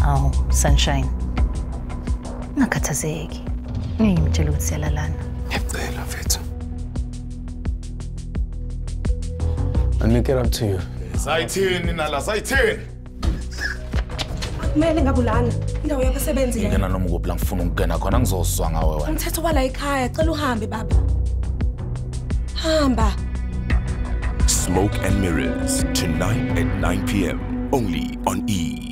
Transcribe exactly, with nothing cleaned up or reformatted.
Hawu, Sunshine. Ngakhathazeki. Ngiyimtshela ukuthi siyalalana. Ngiyacela mfethu. I'll make it up to you. Sayithini nala sayithini? Kumele ngabulana. Indawo yabasebenzi le. Ngena noma ukuphi la ngifuna ukungena khona ngizoswa ngawe wena. Umthetho wala ekhaya, cela uhambe baba. Hamba. Smoke and Mirrors, tonight at nine p m only on E!